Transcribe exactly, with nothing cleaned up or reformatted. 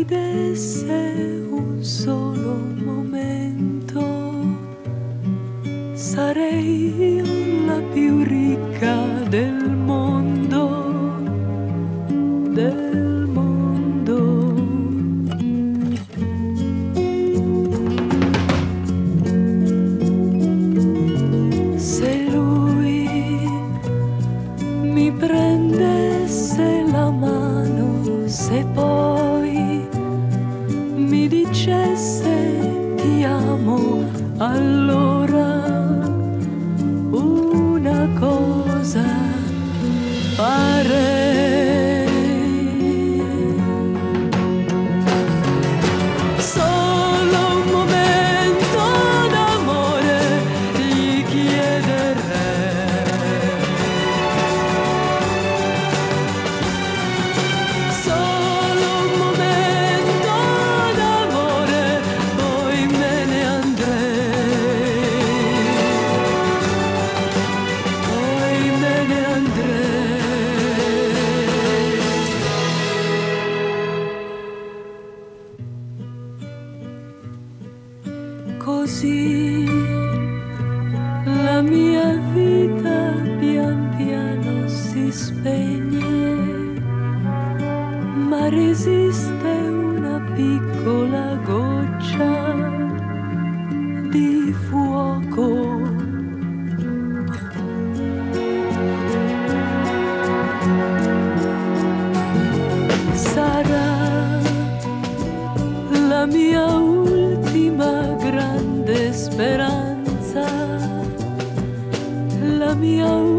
vedesse un solo momento, sarei io la più ricca del mondo, del mondo. Se lui mi prendesse la mano, se poi mi dicesse ti amo, allora una cosa farei. Solo un momento d'amore gli chiederei. Solo un momento d'amore, poi me ne andrei. Poi me ne andrei. Così la mia vita pian piano si spegne, ma resiste una piccola goccia di fuoco. Sarà la mia ultima grande speranza, la mia